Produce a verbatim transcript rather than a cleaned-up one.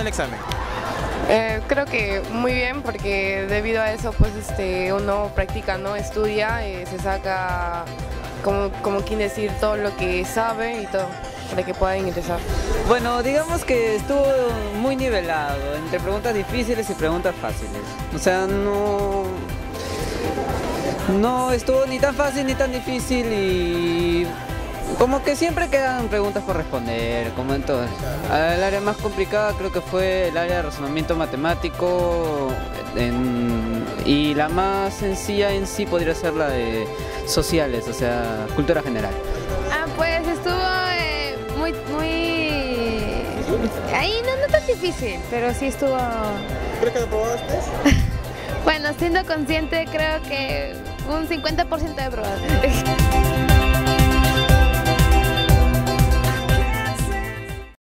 examen? Eh, creo que muy bien, porque debido a eso pues este uno practica, ¿no? Estudia, eh, se saca como, como quien decir todo lo que sabe y todo para que pueda ingresar. Bueno, digamos que estuvo muy nivelado entre preguntas difíciles y preguntas fáciles. O sea, no, no estuvo ni tan fácil ni tan difícil y como que siempre quedan preguntas por responder, como en todo. El área más complicada creo que fue el área de razonamiento matemático en, y la más sencilla en sí podría ser la de sociales, o sea, cultura general. Ah, pues estuvo eh, muy, muy... Ahí no, no tan difícil, pero sí estuvo... ¿Crees que lo probaste? Bueno, siendo consciente creo que un cincuenta por ciento de probabilidad.